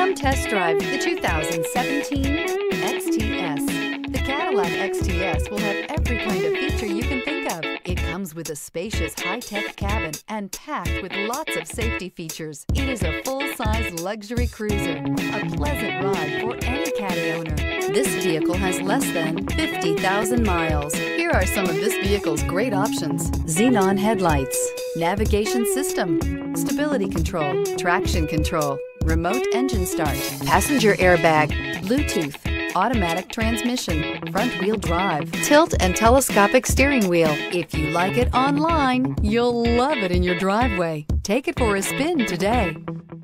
Come test drive the 2017 XTS. The Cadillac XTS will have every kind of feature you can think of. It comes with a spacious high-tech cabin and packed with lots of safety features. It is a full-size luxury cruiser, a pleasant ride for any Caddy owner. This vehicle has less than 50,000 miles. Here are some of this vehicle's great options: xenon headlights, navigation system, stability control, traction control, remote engine start, passenger airbag, Bluetooth, automatic transmission, front wheel drive, tilt and telescopic steering wheel. If you like it online, you'll love it in your driveway. Take it for a spin today.